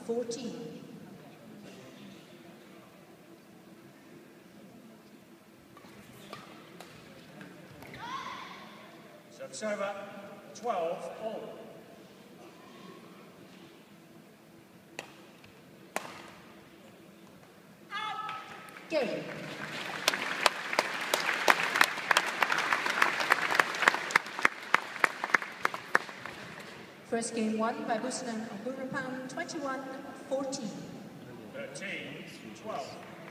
14. Server 12 all. Game. First game won by Busanan Ongbumrungpan 21-14. 13-12.